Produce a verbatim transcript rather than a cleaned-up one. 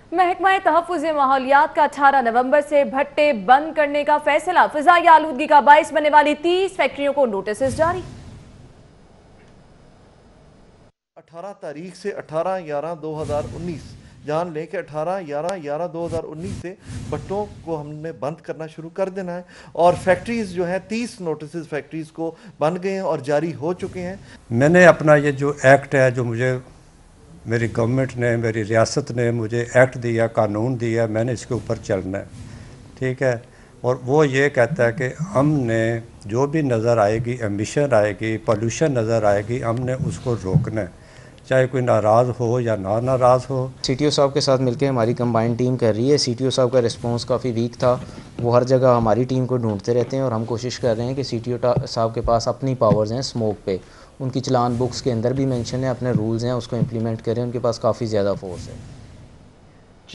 महकमा तहफ़्फ़ुज़ माहौलियात का अठारह नवंबर से भट्टे बंद करने का फैसला। फिजाई आलूदगी का बाइस बनने वाली तीस फैक्ट्रियों को नोटिस जारी। अठारह तारीख से अठारह ग्यारह दो हज़ार उन्नीस जान लें कि अठारह ग्यारह ग्यारह दो हज़ार उन्नीस से भट्टों को हमने बंद करना शुरू कर देना है और फैक्ट्रीज़ जो हैं तीस नोटिस फैक्ट्रीज़ को बन गए हैं और जारी हो चुके हैं। मैंने अपना ये जो एक्ट है, जो मुझे मेरी गवर्नमेंट ने, मेरी रियासत ने मुझे एक्ट दिया, कानून दिया, मैंने इसके ऊपर चलना है, ठीक है। और वो ये कहता है कि हमने जो भी नज़र आएगी, एमिशन आएगी, पोल्यूशन नज़र आएगी, हमने उसको रोकना है, चाहे कोई नाराज़ हो या ना नाराज़ हो। सीटीओ साहब के साथ मिलकर हमारी कंबाइंड टीम कर रही है। सीटीओ साहब का रिस्पांस काफ़ी वीक था, वो हर जगह हमारी टीम को ढूंढते रहते हैं और हम कोशिश कर रहे हैं कि सीटीओ साहब के पास अपनी पावर्स हैं स्मोक पे, उनकी चलान बुक्स के अंदर भी मेंशन है, अपने रूल्स हैं उसको इम्प्लीमेंट करें, उनके पास काफ़ी ज़्यादा फोर्स है।